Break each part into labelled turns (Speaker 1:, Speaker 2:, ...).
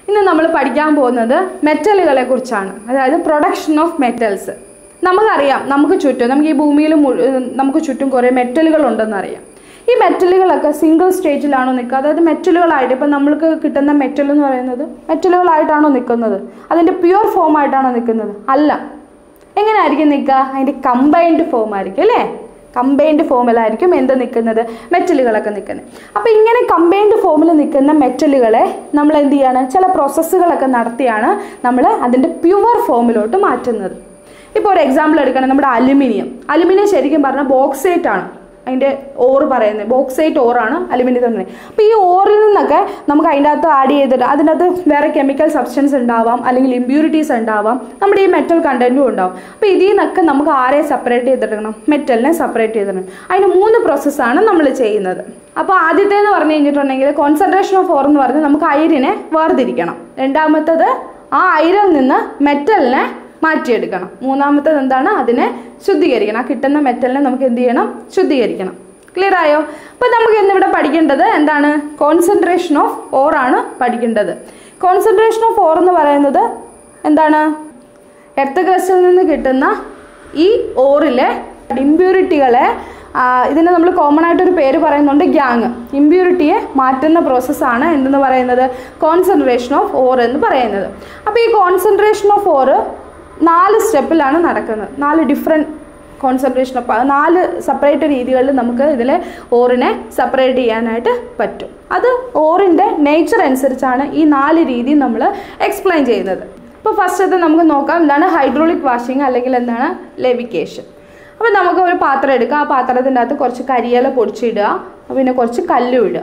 Speaker 1: ഇന്ന് നമ്മൾ പഠിക്കാൻ പോകുന്നത് മെറ്റലുകളെ കുറിച്ചാണ്. അതായത് പ്രൊഡക്ഷൻ ഓഫ് മെറ്റൽസ്. നമുക്കറിയാം, നമുക്ക് ചുറ്റും, നമുക്ക് ഈ ഭൂമിയിൽ നമുക്ക് ചുറ്റും കുറേ മെറ്റലുകൾ ഉണ്ടെന്നറിയാം. ഈ മെറ്റലുകളൊക്കെ സിംഗിൾ സ്റ്റേജിലാണോ നിൽക്കുക? അതായത് മെറ്റലുകളായിട്ട്, ഇപ്പം നമ്മൾക്ക് കിട്ടുന്ന മെറ്റൽ എന്ന് പറയുന്നത് മെറ്റലുകളായിട്ടാണോ നിൽക്കുന്നത്? അതിൻ്റെ പ്യുവർ ഫോം ആയിട്ടാണോ നിൽക്കുന്നത്? അല്ല. എങ്ങനെയായിരിക്കും നിൽക്കുക? അതിൻ്റെ കമ്പൈൻഡ് ഫോം ആയിരിക്കും, അല്ലേ? കമ്പൈൻഡ് ഫോമിലായിരിക്കും എന്ത് നിൽക്കുന്നത്? മെറ്റലുകളൊക്കെ നിൽക്കുന്നത്. അപ്പോൾ ഇങ്ങനെ കമ്പൈൻഡ് ഫോമിൽ നിൽക്കുന്ന മെറ്റലുകളെ നമ്മൾ എന്ത് ചെയ്യാണ്? ചില പ്രോസസ്സുകളൊക്കെ നടത്തിയാണ് നമ്മൾ അതിൻ്റെ പ്യുവർ ഫോമിലോട്ട് മാറ്റുന്നത്. ഇപ്പോൾ ഒരു എക്സാമ്പിൾ എടുക്കുകയാണെങ്കിൽ നമ്മുടെ അലുമിനിയം ശരിക്കും പറഞ്ഞാൽ ബോക്സൈറ്റ് ആണ്. അതിൻ്റെ ഓറ് പറയുന്നത് ബോക്സൈറ്റ് ഓറാണ് അലുമിനിയം തന്നെ. അപ്പോൾ ഈ ഓറിൽ നിന്നൊക്കെ നമുക്ക് അതിൻ്റെ അകത്ത് ആഡ് ചെയ്തിട്ട് അതിനകത്ത് വേറെ കെമിക്കൽ സബ്സ്റ്റൻസ് ഉണ്ടാവാം, അല്ലെങ്കിൽ ഇമ്പ്യൂരിറ്റീസ് ഉണ്ടാവാം, നമ്മുടെ ഈ മെറ്റൽ കണ്ടൻറ്റും ഉണ്ടാവും. അപ്പോൾ ഇതിൽ നിന്നൊക്കെ നമുക്ക് ആരെ സെപ്പറേറ്റ് ചെയ്തിടണം? മെറ്റലിനെ സെപ്പറേറ്റ് ചെയ്തിടണം. അതിന് 3 പ്രോസസ്സാണ് നമ്മൾ ചെയ്യുന്നത്. അപ്പോൾ ആദ്യത്തേന്ന് പറഞ്ഞു കഴിഞ്ഞിട്ടുണ്ടെങ്കിൽ കോൺസെൻട്രേഷൻ ഓഫ് ഓർ എന്ന് പറഞ്ഞാൽ നമുക്ക് അയിരിനെ വേർതിരിക്കണം. രണ്ടാമത്തത് ആ അയിരിൽ നിന്ന് മെറ്റലിനെ മാറ്റിയെടുക്കണം. മൂന്നാമത്തത് എന്താണ്? അതിനെ ശുദ്ധീകരിക്കണം. ആ കിട്ടുന്ന മെറ്റലിനെ നമുക്ക് എന്ത് ചെയ്യണം? ശുദ്ധീകരിക്കണം. ക്ലിയർ ആയോ? അപ്പോൾ നമുക്ക് ഇന്നിവിടെ പഠിക്കേണ്ടത് എന്താണ്? കോൺസെൻട്രേഷൻ ഓഫ് ഓർ ആണ് പഠിക്കേണ്ടത്. കോൺസെൻട്രേഷൻ ഓഫ് ഓർ എന്ന് പറയുന്നത് എന്താണ്? എർത്ത് ക്രസ്റ്റിൽ നിന്ന് കിട്ടുന്ന ഈ ഓറിലെ ഇമ്പ്യൂരിറ്റികളെ, ഇതിന് നമ്മൾ കോമൺ ആയിട്ടൊരു പേര് പറയുന്നുണ്ട്, ഗ്യാങ്. ഇമ്പ്യൂരിറ്റിയെ മാറ്റുന്ന പ്രോസസ്സാണ് എന്തെന്ന് പറയുന്നത്? കോൺസെൻട്രേഷൻ ഓഫ് ഓർ എന്ന് പറയുന്നത്. അപ്പോൾ ഈ കോൺസെൻട്രേഷൻ ഓഫ് ഓർ 4 സ്റ്റെപ്പിലാണ് നടക്കുന്നത്. 4 ഡിഫറെൻറ്റ് കോൺസെൻട്രേഷൻ ഓഫ് 4 സെപ്പറേറ്റ് രീതികളിൽ നമുക്ക് ഇതിലെ ഓറിനെ സെപ്പറേറ്റ് ചെയ്യാനായിട്ട് പറ്റും. അത് ഓറിൻ്റെ നേച്ചർ അനുസരിച്ചാണ് ഈ 4 രീതി നമ്മൾ എക്സ്പ്ലെയിൻ ചെയ്യുന്നത്. ഇപ്പോൾ ഫസ്റ്റത്തെ നമുക്ക് നോക്കാം, എന്താണ് ഹൈഡ്രോളിക് വാഷിംഗ്, അല്ലെങ്കിൽ എന്താണ് ലെവിക്കേഷൻ. അപ്പോൾ നമുക്ക് ഒരു പാത്രം എടുക്കുക. ആ പാത്രത്തിൻ്റെ അകത്ത് കുറച്ച് കരിയില പൊടിച്ചിടുക, പിന്നെ കുറച്ച് കല്ലും ഇടുക.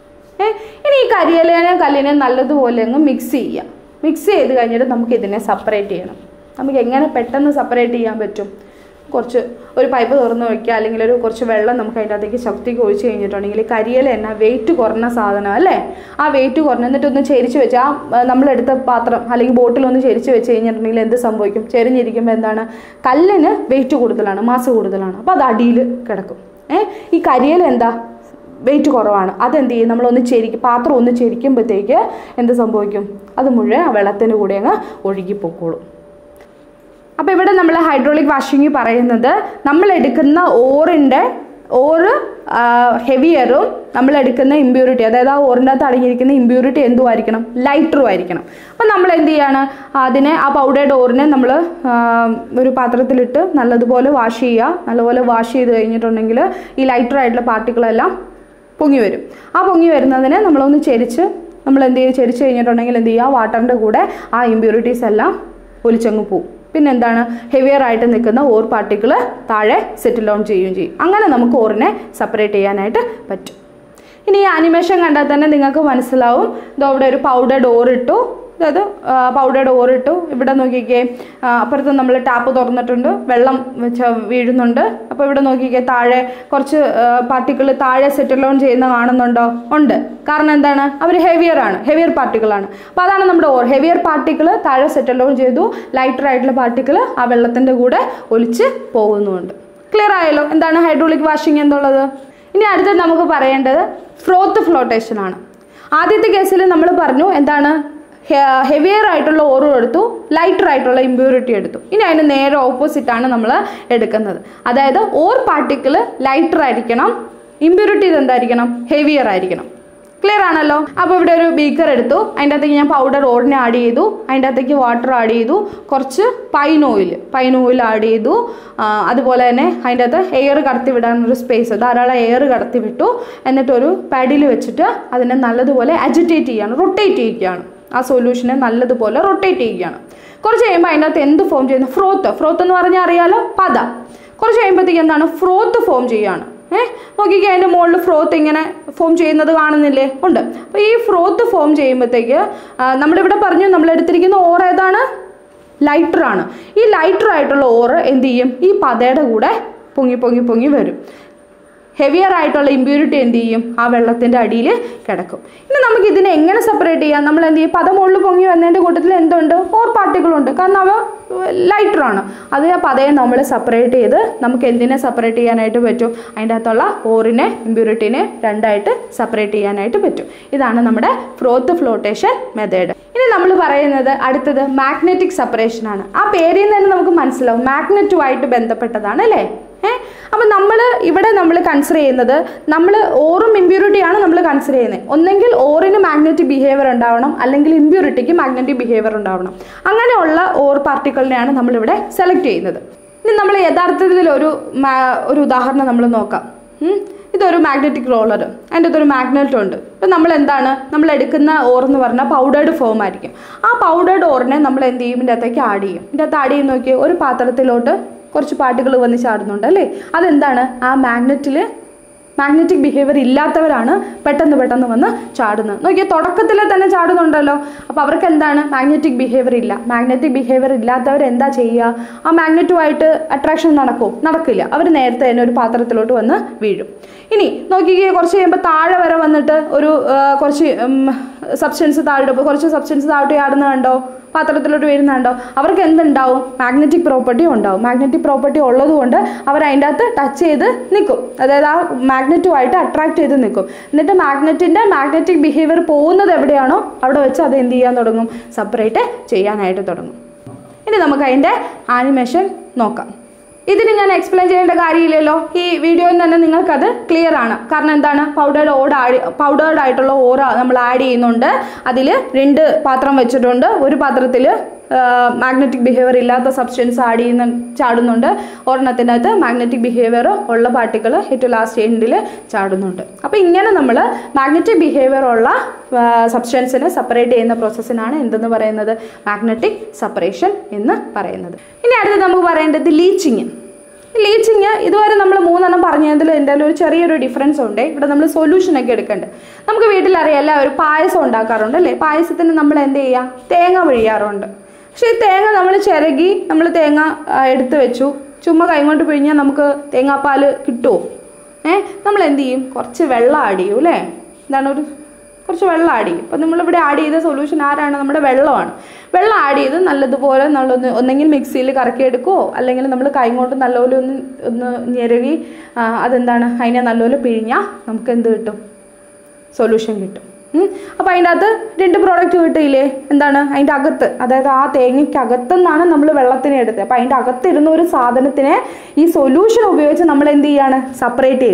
Speaker 1: ഇനി ഈ കരിയിലേനെ കല്ലിനെ നല്ലതുപോലെ അങ്ങ് മിക്സ് ചെയ്യുക. മിക്സ് ചെയ്ത് കഴിഞ്ഞിട്ട് നമുക്ക് ഇതിനെ സെപ്പറേറ്റ് ചെയ്യണം. നമുക്ക് എങ്ങനെ പെട്ടെന്ന് സെപ്പറേറ്റ് ചെയ്യാൻ പറ്റും? ഒരു പൈപ്പ് തുറന്ന് വയ്ക്കുക, അല്ലെങ്കിൽ കുറച്ച് വെള്ളം നമുക്ക് അതിൻ്റെ അകത്തേക്ക് ശക്തിക്ക് ഒഴിച്ച് കഴിഞ്ഞിട്ടുണ്ടെങ്കിൽ കരിയില എന്നാ വെയിറ്റ് കുറഞ്ഞ സാധനം അല്ലേ? ആ വെയിറ്റ് കുറഞ്ഞ എന്നിട്ടൊന്ന് ചെരിച്ച് വെച്ച് നമ്മളെടുത്ത പാത്രം അല്ലെങ്കിൽ ബോട്ടിലൊന്ന് ചെരിച്ച് വെച്ച് കഴിഞ്ഞിട്ടുണ്ടെങ്കിൽ എന്ത് സംഭവിക്കും? ചെരിഞ്ഞിരിക്കുമ്പോൾ എന്താണ്? കല്ലിന് വെയിറ്റ് കൂടുതലാണ്, മാസ് കൂടുതലാണ്. അപ്പോൾ അത് അടിയിൽ കിടക്കും. ഈ കരിയില എന്താ? വെയിറ്റ് കുറവാണ്. അതെന്ത് ചെയ്യും? നമ്മളൊന്ന് പാത്രം ഒന്ന് ചെരിക്കുമ്പോഴത്തേക്ക് എന്ത് സംഭവിക്കും? അത് മുഴുവൻ ആ വെള്ളത്തിന് കൂടെ അങ്ങ് ഒഴുകിപ്പോക്കോളും. അപ്പോൾ ഇവിടെ നമ്മൾ ഹൈഡ്രോളിക് വാഷിംഗ് പറയുന്നത് നമ്മൾ എടുക്കുന്ന ഓറ് ഹെവിയറും നമ്മൾ എടുക്കുന്ന ഇമ്പ്യൂരിറ്റി, അതായത് ആ ഓറിൻ്റെ അകത്ത് അടങ്ങിയിരിക്കുന്ന ഇമ്പ്യൂരിറ്റി എന്തുമായിരിക്കണം? ലൈറ്ററും ആയിരിക്കണം. അപ്പം നമ്മൾ എന്ത് ചെയ്യാണ്? ആ പൗഡേർഡ് ഓറിനെ നമ്മൾ ഒരു പാത്രത്തിലിട്ട് നല്ലതുപോലെ വാഷ് ചെയ്യുക. നല്ലപോലെ വാഷ് ചെയ്ത് കഴിഞ്ഞിട്ടുണ്ടെങ്കിൽ ഈ ലൈറ്ററായിട്ടുള്ള പാർട്ടിക്കിളെല്ലാം പൊങ്ങി വരും. ആ പൊങ്ങി വരുന്നതിനെ നമ്മളൊന്ന് നമ്മൾ എന്ത് ചെയ്യും? ചെരിച്ച് കഴിഞ്ഞിട്ടുണ്ടെങ്കിൽ എന്ത് ചെയ്യുക? വാട്ടറിൻ്റെ കൂടെ ആ ഇമ്പ്യൂരിറ്റീസ് എല്ലാം ഒലിച്ചങ്ങ് പോവും. പിന്നെ എന്താണ്? ഹെവിയർ ആയിട്ട് നിൽക്കുന്ന ഓർ പാർട്ടിക്കിൾ താഴെ സെറ്റിൽ ഡൗൺ ചെയ്യുകയും ചെയ്യും. അങ്ങനെ നമുക്ക് ഓറിനെ സെപ്പറേറ്റ് ചെയ്യാനായിട്ട് പറ്റും. ഇനി ഈ ആനിമേഷൻ കണ്ടാൽ തന്നെ നിങ്ങൾക്ക് മനസ്സിലാവും. ഇതവിടെ ഒരു പൗഡേർഡ് ഓർ ഇട്ടു. അതായത് പൗഡേർഡ് ഓർ ഇട്ടു. ഇവിടെ നോക്കിക്കേ, അപ്പുറത്ത് നമ്മൾ ടാപ്പ് തുറന്നിട്ടുണ്ട്, വെള്ളം വീഴുന്നുണ്ട്. അപ്പോൾ ഇവിടെ നോക്കിക്കേ, താഴെ കുറച്ച് പാർട്ടിക്കിൾ താഴെ സെറ്റിൽ ഡൗൺ ചെയ്യുന്ന കാണുന്നുണ്ടോ? ഉണ്ട്. കാരണം എന്താണ്? അവർ ഹെവിയർ പാർട്ടിക്കിളാണ്. അപ്പോൾ അതാണ് നമ്മുടെ ഓർ. ഹെവിയർ പാർട്ടിക്കിൾ താഴെ സെറ്റിൽ ഡൗൺ ചെയ്തു, ലൈറ്റർ ആയിട്ടുള്ള പാർട്ടിക്കിൾ ആ വെള്ളത്തിൻ്റെ കൂടെ ഒലിച്ച് പോകുന്നുമുണ്ട്. ക്ലിയർ ആയല്ലോ എന്താണ് ഹൈഡ്രോളിക് വാഷിംഗ് എന്നുള്ളത്? ഇനി അടുത്തത് നമുക്ക് പറയേണ്ടത് ഫ്രോത്ത് ഫ്ലോട്ടേഷൻ ആണ്. ആദ്യത്തെ കേസിൽ നമ്മൾ പറഞ്ഞു എന്താണ്? ഹെവിയർ ആയിട്ടുള്ള ഓറും എടുത്തു, ലൈറ്റർ ആയിട്ടുള്ള ഇമ്പ്യൂരിറ്റി എടുത്തു. ഇനി അതിന് നേരെ ഓപ്പോസിറ്റാണ് നമ്മൾ എടുക്കുന്നത്. അതായത് ഓർ പാർട്ടിക്കിൾ ലൈറ്റർ ആയിരിക്കണം, ഇമ്പ്യൂരിറ്റി എന്തായിരിക്കണം? ഹെവിയർ ആയിരിക്കണം. ക്ലിയർ ആണല്ലോ? അപ്പോൾ ഇവിടെ ഒരു ബീക്കർ എടുത്തു, അതിൻ്റെ അകത്തേക്ക് ഞാൻ പൗഡർ ഓറിനെ ആഡ് ചെയ്തു, അതിൻ്റെ അകത്തേക്ക് വാട്ടർ ആഡ് ചെയ്തു, കുറച്ച് പൈൻ ഓയിൽ ആഡ് ചെയ്തു. അതുപോലെ തന്നെ അതിൻ്റെ അകത്ത് എയർ കടത്തി വിടാനൊരു സ്പേസ്, ധാരാളം എയർ കടത്തി വിട്ടു. എന്നിട്ടൊരു പാഡിൽ വെച്ചിട്ട് അതിനെ നല്ലതുപോലെ അജിറ്റേറ്റ് ചെയ്യുകയാണ്, റൊട്ടേറ്റ് ചെയ്യുകയാണ്. ആ സൊല്യൂഷനെ നല്ലതുപോലെ റൊട്ടേറ്റ് ചെയ്യുകയാണ്. കുറച്ച് കഴിയുമ്പോൾ അതിൻ്റെ അകത്ത് എന്ത് ഫോം ചെയ്യുന്നു? ഫ്രോത്ത് എന്ന് പറഞ്ഞാൽ അറിയാലോ, പത. കുറച്ച് കഴിയുമ്പോഴത്തേക്ക് എന്താണ്? ഫ്രോത്ത് ഫോം ചെയ്യുകയാണ്. നോക്കിക്കുക, അതിൻ്റെ മുകളിൽ ഫ്രോത്ത് ഇങ്ങനെ ഫോം ചെയ്യുന്നത് കാണുന്നില്ലേ? ഉണ്ട്. അപ്പോൾ ഈ ഫ്രോത്ത് ഫോം ചെയ്യുമ്പോഴത്തേക്ക് നമ്മളിവിടെ പറഞ്ഞു, നമ്മളെടുത്തിരിക്കുന്ന ഓർ ഏതാണ്? ലൈറ്ററാണ്. ഈ ലൈറ്റർ ആയിട്ടുള്ള ഓറ് എന്ത് ചെയ്യും? ഈ പതയുടെ കൂടെ പൊങ്ങി വരും. ഹെവിയർ ആയിട്ടുള്ള ഇമ്പ്യൂരിറ്റി എന്ത് ചെയ്യും, ആ വെള്ളത്തിൻ്റെ അടിയിൽ കിടക്കും. ഇനി നമുക്ക് ഇതിനെ എങ്ങനെ സെപ്പറേറ്റ് ചെയ്യാം? നമ്മൾ എന്ത് ചെയ്യും, പദം മുകളിൽ പൊങ്ങി വന്നതിൻ്റെ കൂട്ടത്തിൽ എന്തുണ്ട്, ഓർ പാർട്ടിക്കിളുണ്ട്. കാരണം അവ ലൈറ്ററാണ്. അത് ആ പതയെ നമ്മൾ സെപ്പറേറ്റ് ചെയ്ത് നമുക്ക് എന്തിനെ സെപ്പറേറ്റ് ചെയ്യാനായിട്ട് പറ്റും, അതിൻ്റെ അകത്തുള്ള ഓറിനെ ഇമ്പ്യൂരിറ്റിനെ രണ്ടായിട്ട് സെപ്പറേറ്റ് ചെയ്യാനായിട്ട് പറ്റും. ഇതാണ് നമ്മുടെ ഫ്രോത്ത് ഫ്ലോട്ടേഷൻ മെത്തേഡ്. ഇനി നമ്മൾ പറയുന്നത് അടുത്തത് മാഗ്നറ്റിക് സെപ്പറേഷൻ ആണ്. ആ പേരിൽ നിന്ന് തന്നെ നമുക്ക് മനസ്സിലാവും മാഗ്നറ്റുമായിട്ട് ബന്ധപ്പെട്ടതാണ് അല്ലേ. അപ്പം നമ്മൾ കൺസിഡർ ചെയ്യുന്നത്, നമ്മൾ ഓറും ഇമ്പ്യൂരിറ്റിയാണ് നമ്മൾ കൺസിഡർ ചെയ്യുന്നത്. ഒന്നെങ്കിൽ ഓറിന് മാഗ്നറ്റിക് ബിഹേവിയർ ഉണ്ടാവണം, അല്ലെങ്കിൽ ഇമ്പ്യൂരിറ്റിക്ക് മാഗ്നറ്റിക് ബിഹേവിയർ ഉണ്ടാവണം. അങ്ങനെയുള്ള ഓർ പാർട്ടിക്കിളിനെയാണ് നമ്മളിവിടെ സെലക്ട് ചെയ്യുന്നത്. ഇനി നമ്മൾ യഥാർത്ഥത്തിൽ ഒരു ഉദാഹരണം നമ്മൾ നോക്കാം. ഇതൊരു മാഗ്നറ്റിക് റോളർ, അതിൻ്റെ അകത്തൊരു മാഗ്നറ്റ് ഉണ്ട്. ഇപ്പം നമ്മൾ എടുക്കുന്ന ഓർ എന്ന് പറഞ്ഞാൽ പൗഡേർഡ് ഫോം ആയിരിക്കും. ആ പൗഡേർഡ് ഓറിനെ നമ്മൾ എന്ത് ചെയ്യും, ഇതിൻ്റെ അകത്തേക്ക് ആഡ് ചെയ്യും. ഇതിൻ്റെ അകത്ത് ആഡ് ചെയ്ത് നോക്കിയാൽ ഒരു പാത്രത്തിലോട്ട് കുറച്ച് പാർട്ടിക്കിൾ വന്ന് ചാടുന്നുണ്ട് അല്ലേ. അതെന്താണ്, ആ മാഗ്നറ്റിക് ബിഹേവിയർ ഇല്ലാത്തവരാണ് പെട്ടെന്ന് വന്ന് ചാടുന്നത്. നോക്കിയാൽ തുടക്കത്തിൽ തന്നെ ചാടുന്നുണ്ടല്ലോ. അപ്പോൾ അവർക്ക് എന്താണ്, മാഗ്നറ്റിക് ബിഹേവിയർ ഇല്ല. മാഗ്നറ്റിക് ബിഹേവിയർ ഇല്ലാത്തവർ എന്താ ചെയ്യുക, ആ മാഗ്നറ്റുമായിട്ട് അട്രാക്ഷൻ നടക്കില്ല. അവർ നേരത്തെ തന്നെ ഒരു പാത്രത്തിലോട്ട് വന്ന് വീഴും. ഇനി നോക്കിക്കേ, കുറച്ച് കഴിയുമ്പോൾ താഴെ വരെ വന്നിട്ട് കുറച്ച് സബ്സ്റ്റൻസ് താഴോട്ട് ചാടുന്ന കണ്ടോ, പാത്രത്തിലോട്ട് വരുന്നുണ്ടോ. അവർക്ക് എന്തുണ്ടാവും, മാഗ്നറ്റിക് പ്രോപ്പർട്ടി ഉണ്ടാവും. മാഗ്നറ്റിക് പ്രോപ്പർട്ടി ഉള്ളതുകൊണ്ട് അവർ അതിൻ്റെ അകത്ത് ടച്ച് ചെയ്ത് നിൽക്കും. അതായത് ആ മാഗ്നറ്റുമായിട്ട് അട്രാക്ട് ചെയ്ത് നിൽക്കും. എന്നിട്ട് മാഗ്നറ്റിക് ബിഹേവിയർ പോകുന്നത് എവിടെയാണോ അവിടെ വെച്ച് അത് എന്ത് ചെയ്യാൻ തുടങ്ങും, സെപ്പറേറ്റ് ചെയ്യാനായിട്ട് തുടങ്ങും. ഇനി നമുക്ക് അതിൻ്റെ ആനിമേഷൻ നോക്കാം. ഇതിന് ഞാൻ എക്സ്പ്ലെയിൻ ചെയ്യേണ്ട കാര്യമില്ലല്ലോ. ഈ വീഡിയോയിൽ തന്നെ നിങ്ങൾക്കത് ക്ലിയർ ആണ്. കാരണം എന്താണ്, പൗഡേർഡ് ആയിട്ടുള്ള ഓറ നമ്മൾ ആഡ് ചെയ്യുന്നുണ്ട്. അതിൽ 2 പാത്രം വെച്ചിട്ടുണ്ട്. ഒരു പാത്രത്തിൽ മാഗ്നറ്റിക് ബിഹേവിയർ ഇല്ലാത്ത സബ്സ്റ്റൻസ് ചാടുന്നുണ്ട്. ഒരെണ്ണത്തിൻ്റെ അകത്ത് മാഗ്നറ്റിക് ബിഹേവിയർ ഉള്ള പാർട്ടിക്കിൾ ഏറ്റവും ലാസ്റ്റ് എൻഡിൽ ചാടുന്നുണ്ട്. അപ്പോൾ ഇങ്ങനെ നമ്മൾ മാഗ്നറ്റിക് ബിഹേവിയർ ഉള്ള സബ്സ്റ്റൻസിനെ സെപ്പറേറ്റ് ചെയ്യുന്ന പ്രോസസ്സിനാണ് എന്തെന്ന് പറയുന്നത്, മാഗ്നറ്റിക് സെപ്പറേഷൻ എന്ന് പറയുന്നത്. ഇനി അടുത്ത് നമുക്ക് പറയേണ്ടത് ലീച്ചിങ്. ഇതുവരെ നമ്മൾ 3 പറഞ്ഞതിൽ എന്തായാലും ഒരു ചെറിയൊരു ഡിഫറൻസ് ഉണ്ട്. ഇവിടെ നമ്മൾ സൊല്യൂഷനൊക്കെ എടുക്കേണ്ടത്. നമുക്ക് വീട്ടിലറിയാം, എല്ലാവരും പായസം ഉണ്ടാക്കാറുണ്ട് അല്ലേ. പായസത്തിന് നമ്മൾ എന്ത് ചെയ്യുക, തേങ്ങ പിഴിയാറുണ്ട്. പക്ഷേ ഈ തേങ്ങ നമ്മൾ ചിരകി തേങ്ങ എടുത്ത് വെച്ചു, ചുമ്മാ കൈകൊണ്ട് പിഴിഞ്ഞാൽ നമുക്ക് തേങ്ങാപ്പാൽ കിട്ടുമോ? നമ്മൾ എന്ത് ചെയ്യും, കുറച്ച് വെള്ളം ആഡ് ചെയ്യും അല്ലേ. കുറച്ച് വെള്ളം ആഡ് ചെയ്യും. അപ്പോൾ നമ്മളിവിടെ ആഡ് ചെയ്ത സൊല്യൂഷൻ ആരാണ്, നമ്മുടെ വെള്ളമാണ്. വെള്ളം ആഡ് ചെയ്ത് നല്ലതുപോലെ ഒന്നെങ്കിൽ മിക്സിയിൽ കറക്കിയെടുക്കുമോ, അല്ലെങ്കിൽ നമ്മൾ കൈ കൊണ്ട് നല്ലപോലെ ഒന്ന് ഞെരവി അതിനെ നല്ലപോലെ പിഴിഞ്ഞാൽ നമുക്ക് എന്ത് കിട്ടും, സൊല്യൂഷൻ കിട്ടും. അപ്പോൾ അതിൻ്റെ അകത്ത് 2 പ്രോഡക്റ്റ് കിട്ടിയില്ലേ. അതിൻ്റെ അകത്ത്, അതായത് ആ തേങ്ങയ്ക്കകത്തുനിന്നാണ് നമ്മൾ വെള്ളത്തിനെ എടുത്തത്. അപ്പോൾ അതിൻ്റെ അകത്തിരുന്ന ഒരു സാധനത്തിനെ ഈ സൊല്യൂഷൻ ഉപയോഗിച്ച് നമ്മൾ എന്ത് ചെയ്യാണ്, സെപ്പറേറ്റ്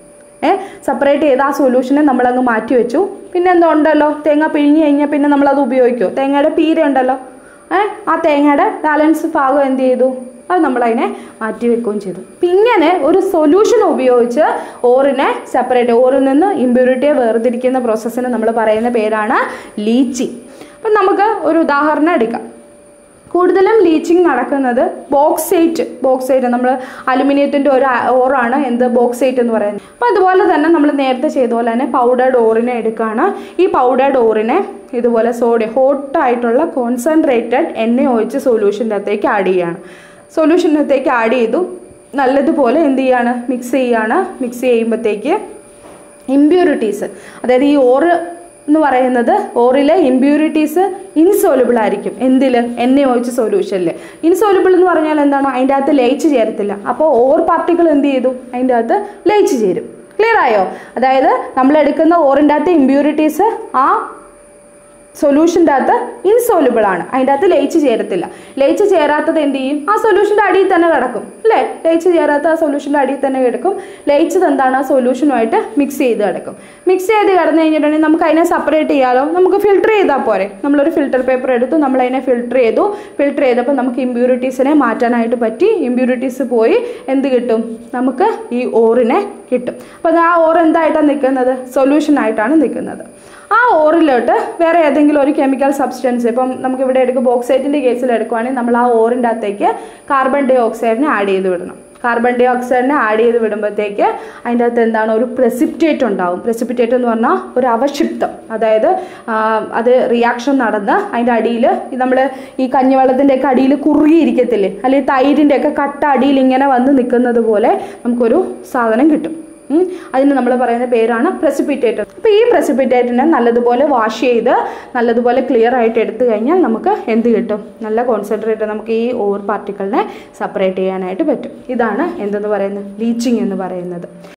Speaker 1: ചെയ്ത് ആ സൊല്യൂഷനെ നമ്മളങ്ങ് മാറ്റി വെച്ചു. പിന്നെ എന്തുണ്ടല്ലോ, തേങ്ങ പിഴിഞ്ഞ് കഴിഞ്ഞാൽ പിന്നെ നമ്മളത് ഉപയോഗിക്കുമോ, തേങ്ങയുടെ പീര ഉണ്ടല്ലോ, ആ തേങ്ങയുടെ ബാലൻസ് ഭാഗം എന്ത് ചെയ്തു, അത് നമ്മളതിനെ മാറ്റി വെക്കുകയും ചെയ്തു. അപ്പം ഇങ്ങനെ ഒരു സൊല്യൂഷൻ ഉപയോഗിച്ച് ഓറിൽ നിന്ന് ഇമ്പ്യൂരിറ്റിയെ വേർതിരിക്കുന്ന പ്രോസസ്സിന് നമ്മൾ പറയുന്ന പേരാണ് ലീച്ചിങ്. അപ്പം നമുക്ക് ഒരു ഉദാഹരണം എടുക്കാം. കൂടുതലും ലീച്ചിങ് നടക്കുന്നത് ബോക്സൈറ്റ് നമ്മൾ അലുമിനിയത്തിൻ്റെ ഒരു ഓറാണ് ബോക്സൈറ്റ് എന്ന് പറയുന്നത്. അപ്പോൾ അതുപോലെ തന്നെ നമ്മൾ നേരത്തെ ചെയ്ത പോലെ തന്നെ പൗഡേർഡ് ഓറിനെ എടുക്കുകയാണ്. ഈ പൗഡേർഡ് ഓറിനെ ഇതുപോലെ ഹോട്ടായിട്ടുള്ള കോൺസെൻട്രേറ്റഡ് എണ്ണ ഒഴിച്ച് സൊല്യൂഷൻ്റെ അകത്തേക്ക് ആഡ് ചെയ്തു. നല്ലതുപോലെ എന്ത് ചെയ്യാണ്, മിക്സ് ചെയ്യുമ്പോഴത്തേക്ക് ഇമ്പ്യൂരിറ്റീസ്, അതായത് ഈ ഓറ് എന്ന് പറയുന്നത്, ഓറിലെ ഇമ്പ്യൂരിറ്റീസ് ഇൻസോലുബിൾ ആയിരിക്കും. എണ്ണ ഒഴിച്ച സൊല്യൂഷനിൽ ഇൻസോലുബിൾ എന്ന് പറഞ്ഞാൽ എന്താണ്, അതിൻ്റെ അകത്ത് ലയിച്ച് ചേരത്തില്ല. അപ്പോൾ ഓർ പാർട്ടിക്കിൾ എന്ത് ചെയ്തു, അതിൻ്റെ അകത്ത് ലയിച്ച് ചേരും. ക്ലിയർ ആയോ? അതായത് നമ്മൾ എടുക്കുന്ന ഓറിൻ്റെ അകത്ത് ഇമ്പ്യൂരിറ്റീസ് ആ സൊല്യൂഷൻ്റെ അകത്ത് ഇൻസോലുബിൾ ആണ്, അതിൻ്റെ അകത്ത് ലയിച്ച് ചേരത്തില്ല. ലയിച്ച് ചേരാത്തത് എന്ത് ചെയ്യും, ആ സൊല്യൂഷൻ്റെ അടിയിൽ തന്നെ കിടക്കും അല്ലേ. ലയിച്ച് ചേരാത്ത ആ സൊല്യൂഷൻ്റെ അടിയിൽ തന്നെ കിടക്കും. ലയിച്ചത് എന്താണ്, ആ സൊല്യൂഷനുമായിട്ട് മിക്സ് ചെയ്ത് കിടക്കും. മിക്സ് ചെയ്ത് കിടന്നു കഴിഞ്ഞിട്ടുണ്ടെങ്കിൽ നമുക്ക് അതിനെ സെപ്പറേറ്റ് ചെയ്യാലോ. നമുക്ക് ഫിൽട്ടർ ചെയ്താൽ പോരെ. നമ്മളൊരു ഫിൽട്ടർ പേപ്പർ എടുത്തു, നമ്മളതിനെ ഫിൽട്ടർ ചെയ്തപ്പോൾ നമുക്ക് ഇമ്പ്യൂരിറ്റീസിനെ മാറ്റാനായിട്ട് പറ്റി. ഇമ്പ്യൂരിറ്റീസ് പോയി എന്ത് കിട്ടും, നമുക്ക് ഈ ഓറിനെ കിട്ടും. അപ്പോൾ ആ ഓർ എന്തായിട്ടാണ് നിൽക്കുന്നത്, സൊല്യൂഷനായിട്ടാണ് നിൽക്കുന്നത്. ആ ഓറിലോട്ട് വേറെ ഏതെങ്കിലും ഒരു കെമിക്കൽ സബ്സ്റ്റൻസ്, ഇപ്പം നമുക്കിവിടെ ബോക്സൈറ്റിൻ്റെ കേസിൽ എടുക്കുവാണെങ്കിൽ നമ്മൾ ആ ഓറിൻ്റെ അകത്തേക്ക് കാർബൺ ഡൈ ഓക്സൈഡിനെ ആഡ് ചെയ്ത് വിടണം. കാർബൺ ഡൈ ഓക്സൈഡിനെ ആഡ് ചെയ്ത് വിടുമ്പോഴത്തേക്ക് അതിൻ്റെ അകത്ത് എന്താണ്, ഒരു പ്രസിപ്പിറ്റേറ്റ് ഉണ്ടാവും. പ്രസിപ്പിറ്റേറ്റ് എന്ന് പറഞ്ഞാൽ ഒരു അവക്ഷിപ്തം, അതായത് അത് റിയാക്ഷൻ നടന്ന് അതിൻ്റെ അടിയിൽ നമ്മൾ ഈ കഞ്ഞിവെള്ളത്തിൻ്റെയൊക്കെ അടിയിൽ കുറുകിയിരിക്കത്തില്ലേ, അല്ലെങ്കിൽ തൈരിൻ്റെയൊക്കെ കട്ട അടിയിൽ ഇങ്ങനെ വന്ന് നിൽക്കുന്നത് പോലെ നമുക്കൊരു സാധനം കിട്ടും. അതിന് നമ്മൾ പറയുന്ന പേരാണ് പ്രസിപ്പിറ്റേറ്റ്. അപ്പോൾ ഈ പ്രസിപ്പിറ്റേറ്റിനെ നല്ലതുപോലെ വാഷ് ചെയ്ത് നല്ലതുപോലെ ക്ലിയർ ആയിട്ട് എടുത്തു കഴിഞ്ഞാൽ നമുക്ക് എന്ത് കിട്ടും? നല്ല കോൺസെൻട്രേറ്റ് നമുക്ക് ഈ ഓവർ പാർട്ടിക്കിളിനെ സെപ്പറേറ്റ് ചെയ്യാനായിട്ട് പറ്റും. ഇതാണ് എന്തെന്ന് പറയുന്നത്? ലീച്ചിങ് എന്ന് പറയുന്നത്.